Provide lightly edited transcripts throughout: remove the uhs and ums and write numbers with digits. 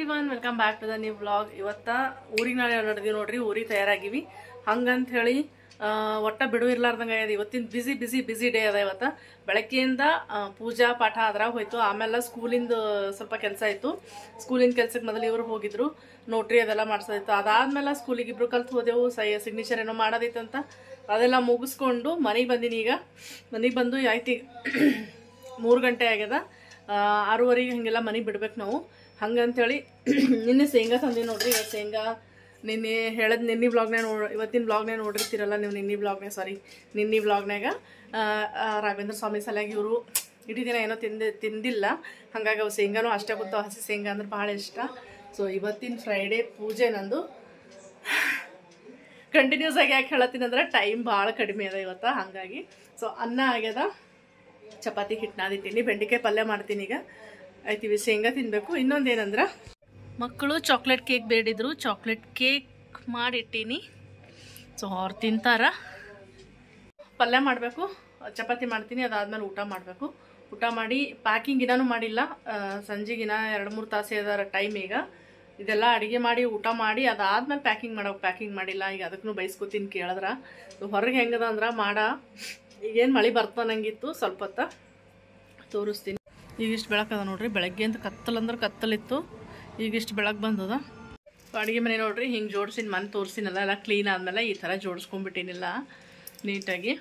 Everyone welcome back to the new vlog. ಇವತ್ತ ಊರಿಗೆ ನಾಳೆ ನಡೆದೀವಿ ನೋಡ್ರಿ. ಊರಿಗೆ ತಯಾರಾಗಿವಿ ಹಂಗಂತ ಹೇಳಿ ಒಟ್ಟ ಬಿಡು ಇರ್ಲಾರ್ದಂಗೆ ಆಗ್ಯದ. ಇವತ್ತಿನ ಬಿಸಿ ಡೇ ಅದ. ಇವತ್ತು ಬೆಳಗ್ಗೆಯಿಂದ ಪೂಜಾ ಪಾಠ ಅದ್ರಾಗ ಹೋಯ್ತು. ಆಮೇಲೆ ಸ್ಕೂಲಿಂದ ಸ್ವಲ್ಪ ಕೆಲಸ ಆಯಿತು. ಸ್ಕೂಲಿನ ಕೆಲ್ಸಕ್ಕೆ ಮೊದಲು ಇವರು ಹೋಗಿದ್ರು, ನೋಟ್ರಿ ಅದೆಲ್ಲ ಮಾಡ್ಸೋದಿತ್ತು. ಅದಾದ್ಮೇಲೆ ಸ್ಕೂಲಿಗೆ ಇಬ್ರು ಕಲ್ತು ಹೋದೆವು. ಸಿಗ್ನೇಚರ್ ಏನೋ ಮಾಡೋದಿತ್ತಂತ ಅದೆಲ್ಲ ಮುಗಿಸ್ಕೊಂಡು ಮನೆಗೆ ಬಂದೀನಿ. ಈಗ ಮನೆಗೆ ಬಂದು ಆಯ್ತು 3 ಗಂಟೆ ಆಗ್ಯದ. 6:30 ಹಂಗೆಲ್ಲ ಮನೆಗೆ ಬಿಡ್ಬೇಕು ನಾವು. ಹಂಗಂತೇಳಿ ನಿನ್ನೆ ಶೇಂಗಾ ತಂದಿ ನೋಡ್ರಿ. ಇವತ್ತು ಶೇಂಗಾ ನಿನ್ನೆ ಹೇಳದ್ ನಿನ್ನೆ ಬ್ಲಾಗ್ನಾಗ ಇವತ್ತಿನ ಬ್ಲಾಗ್ನಾಗ ನೋಡಿರ್ತೀರಲ್ಲ ನೀವು. ನಿನ್ನೆ ಬ್ಲಾಗ್ನಾಗ ರಾಘವೇಂದ್ರ ಸ್ವಾಮಿ ಸಲುವಾಗಿ ಇವರು ಇಡೀ ದಿನ ಏನೋ ತಿಂದಿಲ್ಲ. ಹಾಗಾಗಿ ಅವು ಶೇಂಗಾನು ಅಷ್ಟೇ ಗೊತ್ತು. ಹಸಿ ಶೇಂಗಾ ಅಂದ್ರೆ ಭಾಳ ಇಷ್ಟ. ಸೊ ಇವತ್ತಿನ ಫ್ರೈಡೇ ಪೂಜೆ ನಂದು. ಕಂಟಿನ್ಯೂಸ್ ಆಗಿ ಯಾಕೆ ಹೇಳತ್ತೀನಿ ಅಂದ್ರೆ ಟೈಮ್ ಭಾಳ ಕಡಿಮೆ ಅದ ಇವತ್ತು. ಹಾಗಾಗಿ ಸೊ ಅನ್ನ ಆಗ್ಯದ, ಚಪಾತಿ ಹಿಟ್ಟು ನಾದಿದ್ದೀನಿ, ಬೆಂಡೆಕಾಯಿ ಪಲ್ಯ ಮಾಡ್ತೀನಿ. ಈಗ ಆಯ್ತೀವಿ ಶೇಂಗಾ ತಿನ್ನಬೇಕು. ಇನ್ನೊಂದೇನಂದ್ರೆ ಮಕ್ಕಳು ಚಾಕ್ಲೇಟ್ ಕೇಕ್ ಬೇಡಿದ್ರು, ಚಾಕ್ಲೇಟ್ ಕೇಕ್ ಮಾಡಿಟ್ಟೀನಿ. ಸೊ ಅವ್ರು ತಿಂತಾರ. ಪಲ್ಯ ಮಾಡಬೇಕು, ಚಪಾತಿ ಮಾಡ್ತೀನಿ. ಅದಾದ್ಮೇಲೆ ಊಟ ಮಾಡಬೇಕು. ಊಟ ಮಾಡಿ ಪ್ಯಾಕಿಂಗ್ ಇನಾನು ಮಾಡಿಲ್ಲ. ಸಂಜೆಗಿನ 2-3 ತಾಸು ಅದರ ಟೈಮ್. ಈಗ ಇದೆಲ್ಲ ಅಡುಗೆ ಮಾಡಿ ಊಟ ಮಾಡಿ ಅದಾದ್ಮೇಲೆ ಪ್ಯಾಕಿಂಗ್ ಮಾಡಿಲ್ಲ. ಈಗ ಅದಕ್ಕೂ ಬೈಸ್ಕೊತೀನಿ ಕೇಳಿದ್ರ. ಹೊರಗೆ ಹೆಂಗದ ಅಂದ್ರೆ ಈಗೇನು ಮಳೆ ಬರ್ತಾನಂಗಿತ್ತು. ಸ್ವಲ್ಪ ಹೊತ್ತ ತೋರಿಸ್ತೀನಿ. ಈಗಿಷ್ಟು ಬೆಳಕದ ನೋಡ್ರಿ. ಬೆಳಗ್ಗೆ ಅಂತ ಕತ್ತಲಿತ್ತು. ಈಗಿಷ್ಟು ಬೆಳಕು ಬಂದದ. ಅಡುಗೆ ಮನೆ ನೋಡ್ರಿ ಹಿಂಗೆ ಜೋಡಿಸಿನ ಮನೆ ತೋರಿಸಿನಲ್ಲ, ಎಲ್ಲ ಕ್ಲೀನ್ ಆದಮೇಲೆ ಈ ಥರ ಜೋಡಿಸ್ಕೊಂಡ್ಬಿಟ್ಟಿನಿಲ್ಲ ನೀಟಾಗಿ.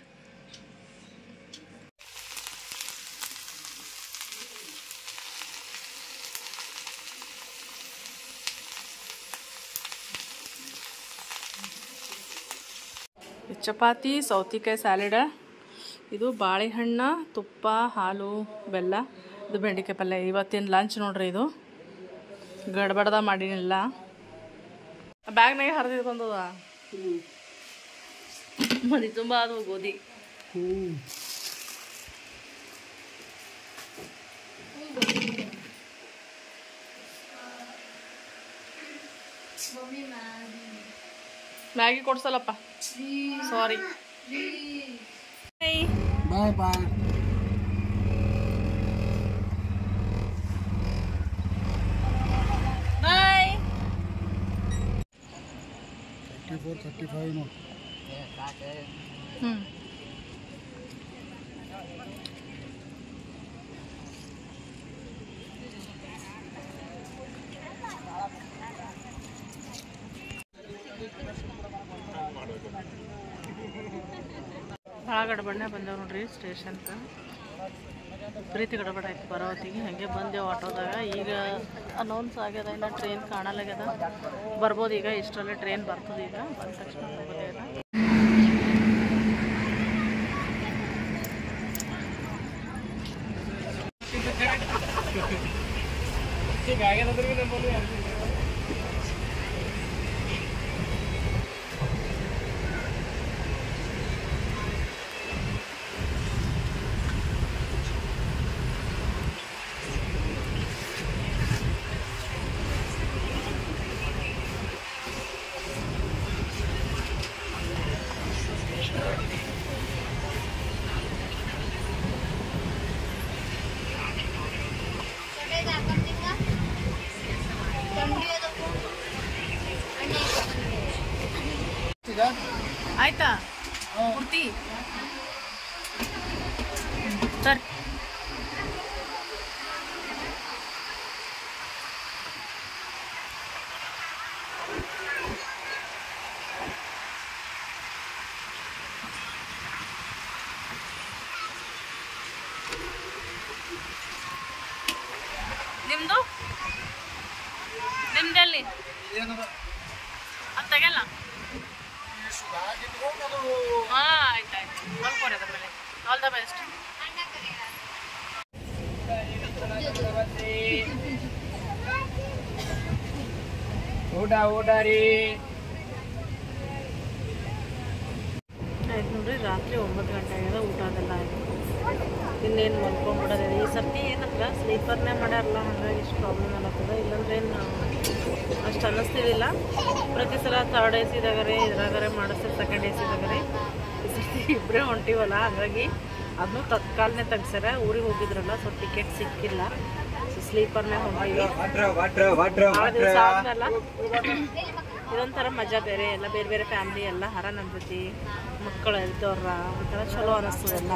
ಚಪಾತಿ, ಸೌತೆಕಾಯಿ ಸ್ಯಾಲೆಡ, ಇದು ಬಾಳೆಹಣ್ಣು, ತುಪ್ಪ, ಹಾಲು, ಬೆಲ್ಲ, ಇದು ಬೆಂಡೆಕಾಯಿ ಪಲ್ಯ. ಇವತ್ತಿನ ಲಂಚ್ ನೋಡ್ರಿ. ಇದು ಗಡ್ಬಡ್ದ ಮಾಡಿನಿಲ್ಲ. ಬ್ಯಾಗ್ನಾಗೆ ಹರಿದು ಬಂದದ. ಮನೆ ತುಂಬ ಅದು ಗೋಧಿ. ಮ್ಯಾಗಿ ಕೊಡ್ಸಲ್ಲಪ್ಪ, sorry. Bye bye. Bye. 34-35 no. ಭಾಳ ಗಡಬಡನೆ ಬಂದೇವು ನೋಡ್ರಿ ಸ್ಟೇಷನ್ಕ. ಪ್ರೀತಿ ಗಡಬಡ ಆಯ್ತು ಬರೋತ್ತಿಗೆ. ಹಾಗೆ ಬಂದೆವು ಆಟೋದಾಗ. ಈಗ ಅನೌನ್ಸ್ ಆಗ್ಯದ, ಇನ್ನು ಟ್ರೈನ್ ಕಾಣಲಾಗ್ಯದ. ಬರ್ಬೋದು ಈಗ, ಇಷ್ಟರಲ್ಲೇ ಟ್ರೈನ್ ಬರ್ತದೆ. ಈಗ ಬಂದ ತಕ್ಷಣ ಹೋಗೋದೇನ. ಆಯ್ತಾ ಪೂರ್ತಿ ಸರ್. ನಿಮ್ದಲ್ಲಿ ಅದು ತೆಗಲ್ಲ. ಹಾಂ ಆಯ್ತಾಯ್ತು. ಮಲ್ಕೋರಿ ಅದ್ರ ಮೇಲೆ. All the best. ಊಟ ರೀ. ಆಯ್ತು ನೋಡ್ರಿ. ರಾತ್ರಿ 9 ಗಂಟೆ ಆಗ್ಯದ. ಊಟ ಅದೆಲ್ಲ ಆಯಿತು. ಇನ್ನೇನು ಮಲ್ಕೊಂಡ್ಬಿಡೋದು. ಈ ಸರ್ತಿ ಏನಂದ್ರೆ ಸ್ಲೀಪರ್ನೇ ಮಾಡ್ಯಾರಲ್ಲ, ಹಾಗಾಗಿ ಇಷ್ಟು ಪ್ರಾಬ್ಲಮ್ ಆಗತ್ತದ. ಇಲ್ಲಾಂದ್ರೆ ಏನು ಅಷ್ಟು ಅನ್ನಿಸ್ತಿದ್ದಿಲ್ಲ. ಪ್ರತಿ ಸಲ 3rd AC ದಾಗರೆ ಇದ್ರಾಗರೆ ಮಾಡಿಸ್ತಾರೆ, 2nd AC ದಾಗರೆ. ಈ ಸರ್ತಿ ಇಬ್ಬರೇ ಹೊಂಟಿವಲ್ಲ, ಹಾಗಾಗಿ ಅದನ್ನು ತತ್ಕಾಲನೇ ತೆಗ್ಸ್ಯಾರ. ಊರಿಗೆ ಹೋಗಿದ್ರಲ್ಲ, ಸೊ ಟಿಕೆಟ್ ಸಿಕ್ಕಿಲ್ಲ. ಸೊ ಸ್ಲೀಪರ್ ಮೇಲೆ ಹೋಗ್ತೀವಿ. ಭಾಳ ದಿವಸ ಆದ್ಮೇಲೆ ಇದೊಂಥರ ಮಜಾ ಬೇರೆ. ಎಲ್ಲ ಬೇರೆ ಬೇರೆ ಫ್ಯಾಮ್ಲಿ ಎಲ್ಲ ಹರ ನಮ್ಮ ಜೊತೆ ಮಕ್ಕಳು ಇದ್ದವ್ರ ಒಂಥರ ಚಲೋ ಅನ್ನಿಸ್ತದೆಲ್ಲ.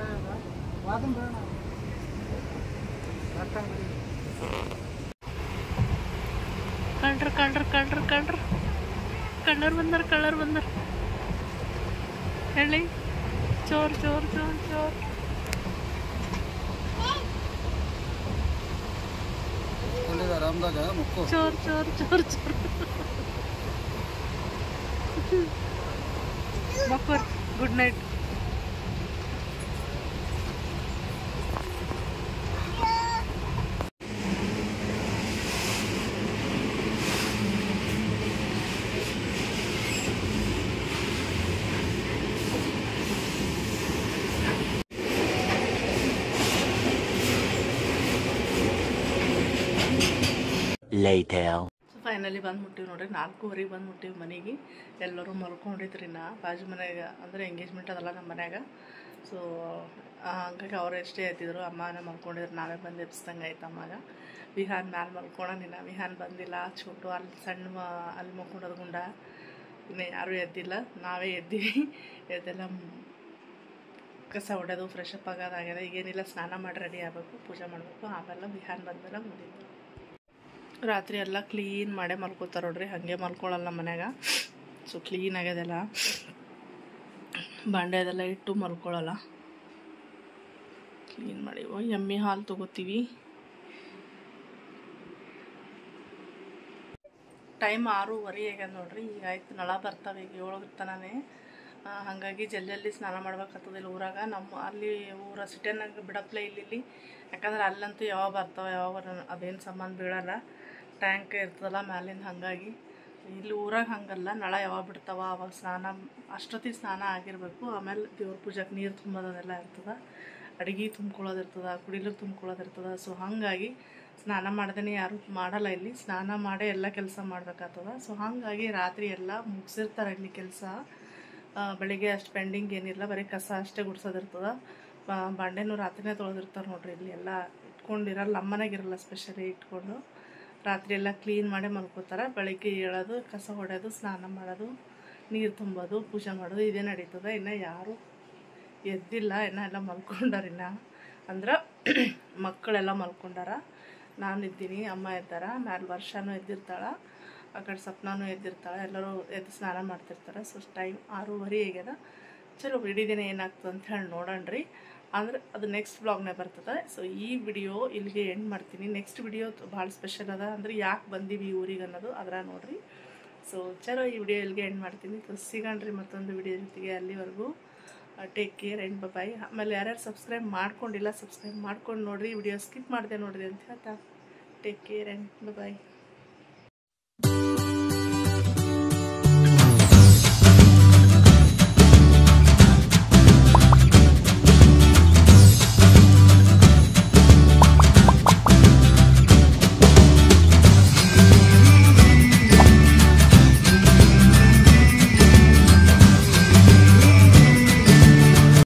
ಕಳ್ಳರ್ ಬಂದರ್ ಹೇಳಿ. ಚೋರ್ ಚೋರ್ ಚೋರ್ ಚೋರ್ ಚೋರ್ ಚೋರ್ ಚೋರ್ ಚೋರ್ ಮಕ್ಕರ್ ಗುಡ್ ನೈಟ್. ಫೈನಲಿ ಬಂದ್ಬಿಟ್ಟಿವಿ ನೋಡ್ರಿ. 4:15 ಬಂದ್ಬಿಟ್ಟಿವಿ ಮನೆಗೆ. ಎಲ್ಲರೂ ಮಲ್ಕೊಂಡಿದ್ರಿ. ಬಾಜು ಮನ್ಯಾಗ ಅಂದರೆ ಎಂಗೇಜ್ಮೆಂಟ್ ಅದಲ್ಲ ನಮ್ಮ ಮನ್ಯಾಗ. ಸೊ ಹಂಗಾಗಿ ಅವ್ರು ಎಷ್ಟೇ ಎದ್ದಿದ್ರು. ಅಮ್ಮನ ಮಲ್ಕೊಂಡಿದ್ರು, ನಾವೇ ಬಂದು ಎಬ್ಸ್ದಂಗೆ ಆಯ್ತು ಅಮ್ಮಾಗ. ವಿಹಾನ್ ಮ್ಯಾಲೆ ಮಲ್ಕೊಳನಿಲ್ಲ. ವಿಹಾನ್ ಬಂದಿಲ್ಲ. ಚೋಟು ಅಲ್ಲಿ ಸಣ್ಣ ಅಲ್ಲಿ ಮಲ್ಕೊಂಡೋದು ಗುಂಡ. ಇನ್ನು ಯಾರೂ ಎದ್ದಿಲ್ಲ, ನಾವೇ ಎದ್ದೀವಿ. ಎದ್ದೆಲ್ಲ ಕಸ ಹೊಡೆದು ಫ್ರೆಶ್ ಅಪ್ ಆಗೋದಾಗ್ಯದ. ಈಗೇನಿಲ್ಲ, ಸ್ನಾನ ಮಾಡಿ ರೆಡಿ ಆಗಬೇಕು, ಪೂಜೆ ಮಾಡಬೇಕು. ಆಮೇಲೆ ವಿಹಾನ್ ಬಂದೆಲ್ಲ ಮುಗಿತು. ರಾತ್ರಿ ಎಲ್ಲ ಕ್ಲೀನ್ ಮಾಡೇ ಮಲ್ಕೋತಾರೆ ನೋಡ್ರಿ. ಹಾಗೆ ಮಲ್ಕೊಳ್ಳಲ್ಲ ಮನ್ಯಾಗ. ಸೊ ಕ್ಲೀನ್ ಆಗ್ಯದೆಲ್ಲ, ಬಾಂಡೆ ಅದೆಲ್ಲ ಇಟ್ಟು ಮಲ್ಕೊಳ್ಳಲ್ಲ. ಕ್ಲೀನ್ ಮಾಡಿ ಎಮ್ಮೆ ಹಾಲು ತೊಗೋತೀವಿ. ಟೈಮ್ 6:15 ಆಗ್ಯದ ನೋಡ್ರಿ. ಈಗ ಆಯ್ತು, ನಳ ಬರ್ತಾವೆ ಈಗ 7 ತನನೇ. ಹಾಗಾಗಿ ಜಲ್ದಿ ಸ್ನಾನ ಮಾಡ್ಬೇಕಾಗ್ತದಿಲ್ಲ ಊರಾಗ. ನಮ್ಮ ಅಲ್ಲಿ ಊರ ಸಿಟಿನಾಗ ಬಿಡಪ್ಲೆ ಇಲ್ಲಿ. ಯಾಕಂದ್ರೆ ಅಲ್ಲಂತೂ ಯಾವಾಗ ಬರ್ತಾವೆ ಯಾವಾಗ ಅದೇನು ಸಂಬಂಧ ಬೀಳಲ್ಲ, ಟ್ಯಾಂಕ್ ಇರ್ತದಲ್ಲ ಮ್ಯಾಲಿಂದ. ಹಾಗಾಗಿ ಇಲ್ಲಿ ಊರಾಗ ಹಂಗಲ್ಲ, ನಳ ಯಾವಾಗ ಬಿಡ್ತಾವ ಅವಾಗ ಸ್ನಾನ ಅಷ್ಟೊತ್ತಿಗೆ ಸ್ನಾನ ಆಗಿರಬೇಕು. ಆಮೇಲೆ ದೇವ್ರ ಪೂಜೆಗೆ ನೀರು ತುಂಬೋದೆಲ್ಲ ಇರ್ತದೆ, ಅಡುಗೆ ತುಂಬ್ಕೊಳ್ಳೋದು ಇರ್ತದೆ, ಕುಡಿಲಿಕ್ಕೆ ತುಂಬ್ಕೊಳ್ಳೋದು ಇರ್ತದೆ. ಸೊ ಹಾಗಾಗಿ ಸ್ನಾನ ಮಾಡ್ದೇ ಯಾರು ಮಾಡಲ್ಲ ಇಲ್ಲಿ. ಸ್ನಾನ ಮಾಡೇ ಎಲ್ಲ ಕೆಲಸ ಮಾಡ್ಬೇಕಾಗ್ತದೆ. ಸೊ ಹಾಗಾಗಿ ರಾತ್ರಿ ಎಲ್ಲ ಮುಗಿಸಿರ್ತಾರೆ ಇಲ್ಲಿ ಕೆಲಸ. ಬೆಳಿಗ್ಗೆ ಅಷ್ಟು ಪೆಂಡಿಂಗ್ ಏನಿಲ್ಲ, ಬರೀ ಕಸ ಅಷ್ಟೇ ಗುಡ್ಸೋದಿರ್ತದೆ. ಬಾಂಡೆನೂ ರಾತ್ರಿನೇ ತೊಳೆದಿರ್ತಾರೆ ನೋಡ್ರಿ. ಇಲ್ಲಿ ಎಲ್ಲ ಇಟ್ಕೊಂಡಿರಲ್ಲ, ನಮ್ಮನೆಗಿರಲ್ಲ ಸ್ಪೆಷಲಿ ಇಟ್ಕೊಂಡು. ರಾತ್ರಿ ಎಲ್ಲ ಕ್ಲೀನ್ ಮಾಡಿ ಮಲ್ಕೋತಾರೆ. ಬೆಳಿಗ್ಗೆ ಏಳೋದು, ಕಸ ಹೊಡೆಯೋದು, ಸ್ನಾನ ಮಾಡೋದು, ನೀರು ತುಂಬೋದು, ಪೂಜೆ ಮಾಡೋದು ಇದೇ ನಡೀತದೆ. ಇನ್ನು ಯಾರು ಎದ್ದಿಲ್ಲ, ಎಲ್ಲ ಮಲ್ಕೊಂಡಾರಿನ್ನ. ಅಂದ್ರೆ ಮಕ್ಕಳೆಲ್ಲ ಮಲ್ಕೊಂಡಾರ. ನಾನು ಇದ್ದೀನಿ, ಅಮ್ಮ ಇದ್ದಾರ, ಮ್ಯಾಲೆ ವರ್ಷನೂ ಎದ್ದಿರ್ತಾಳೆ, ಆ ಕಡೆ ಸಪ್ನಾನು ಎದ್ದಿರ್ತಾಳೆ. ಎಲ್ಲರೂ ಎದ್ದು ಸ್ನಾನ ಮಾಡ್ತಿರ್ತಾರೆ. ಸೊ ಟೈಮ್ 6:15 ಆಗ್ಯದ. ಚಲೋ ಇಡೀ ದಿನ ಏನಾಗ್ತದೆ ಅಂತ ಹೇಳಿ ನೋಡೋಣ್ರಿ. ಅಂದರೆ ಅದು ನೆಕ್ಸ್ಟ್ ಬ್ಲಾಗ್ನೇ ಬರ್ತದೆ. ಸೊ ಈ ವಿಡಿಯೋ ಇಲ್ಲಿಗೆ ಎಂಡ್ ಮಾಡ್ತೀನಿ. ನೆಕ್ಸ್ಟ್ ವಿಡಿಯೋ ಭಾಳ ಸ್ಪೆಷಲ್ ಅದ. ಅಂದರೆ ಯಾಕೆ ಬಂದೀವಿ ಈ ಊರಿಗೆ ಅನ್ನೋದು ಅದರ ನೋಡಿರಿ. ಸೊ ಚಲೋ ಈ ವಿಡಿಯೋ ಇಲ್ಲಿಗೆ ಎಂಡ್ ಮಾಡ್ತೀನಿ. ಸೊ ಸಿಗೋಣ್ರಿ ಮತ್ತೊಂದು ವಿಡಿಯೋ ಜೊತೆಗೆ. ಅಲ್ಲಿವರೆಗೂ ಟೇಕ್ ಕೇರ್ ಆ್ಯಂಡ್ ಬಾಯ್. ಆಮೇಲೆ ಯಾರ್ಯಾರು ಸಬ್ಸ್ಕ್ರೈಬ್ ಮಾಡ್ಕೊಂಡಿಲ್ಲ, ಸಬ್ಸ್ಕ್ರೈಬ್ ಮಾಡ್ಕೊಂಡು ನೋಡಿರಿ. ವಿಡಿಯೋ ಸ್ಕಿಪ್ ಮಾಡಿದೆ ನೋಡಿರಿ ಅಂತ ಹೇಳ್ತಾ ಟೇಕ್ ಕೇರ್ ಆ್ಯಂಡ್ ಬಾಯ್.